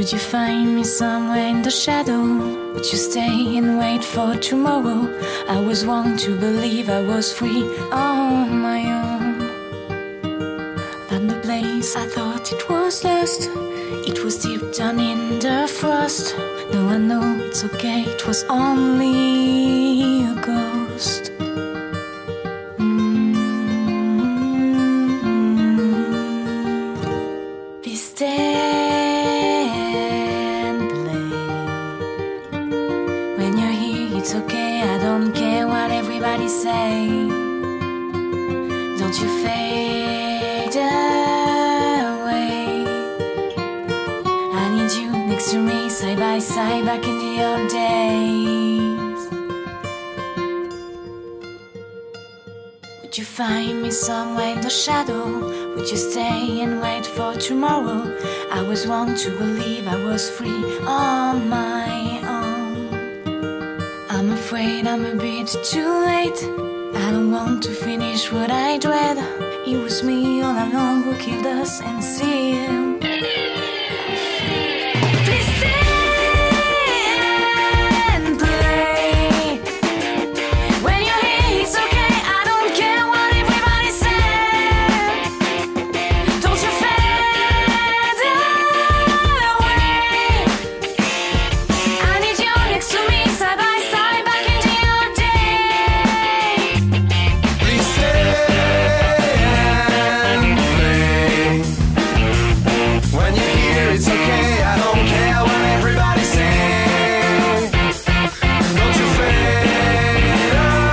Would you find me somewhere in the shadow? Would you stay and wait for tomorrow? I was wrong to believe I was free on my own. Found the place I thought it was lost. It was deep down in the frost. Now I know it's okay, it was only a ghost. Please stay and play. When you're here, it's okay, I don't care what everybody say. Don't you fade away. I need you next to me, side by side, back in the old days. Would you find me somewhere in the shadow? Would you stay and wait for tomorrow? I was wrong to believe I was free on my own. I'm afraid I'm a bit too late. I don't want to finish what I dread. It was me all along who killed us and sealed. Please stay and play. When you're here, it's okay, I don't care what everybody said. Don't you fade away. I need you next to me, side by side, back in the old days. Please stay and play. When you're here, it's okay, I don't care what everybody says. Don't you fade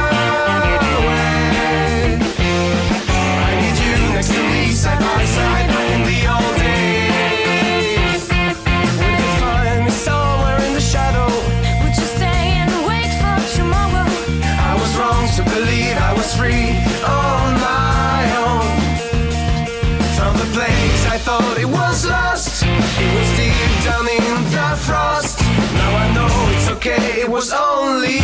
away. I need you next to me, side by side, back in the old days. Would you find me somewhere in the shadow? Would you stay and wait for tomorrow? I was wrong to believe I was free on my own. Found the place I thought it was lost. It was deep down in the frost. Now I know it's okay, it was only